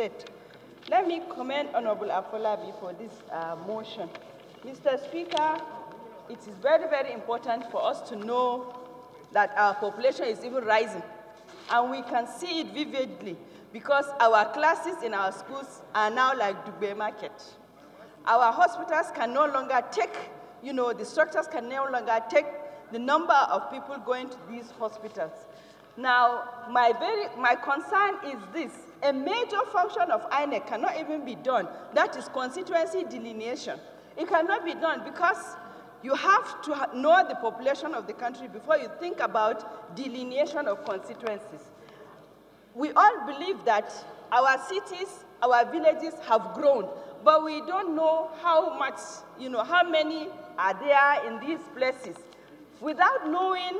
set. Let me commend Honorable Afolabi for this motion. Mr. Speaker, it is very, very important for us to know that our population is even rising. And we can see it vividly because our classes in our schools are now like Dugbe Market. Our hospitals can no longer take, the structures can no longer take the number of people going to these hospitals. Now, my concern is this. A major function of INEC cannot even be done. That is constituency delineation. It cannot be done because you have to know the population of the country before you think about delineation of constituencies. We all believe that our cities, our villages have grown, but we don't know how much, how many are there in these places. Without knowing,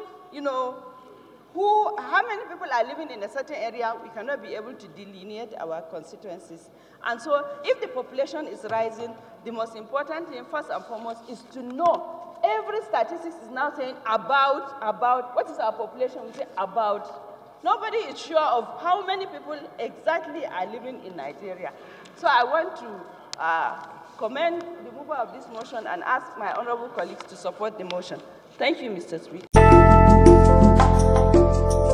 how many people are living in a certain area, we cannot be able to delineate our constituencies. And so if the population is rising, the most important thing, first and foremost, is to know. Every statistics is now saying about, what is our population? We say about. Nobody is sure of how many people exactly are living in Nigeria. So I want to commend the mover of this motion and ask my honorable colleagues to support the motion. Thank you, Mr. Speaker.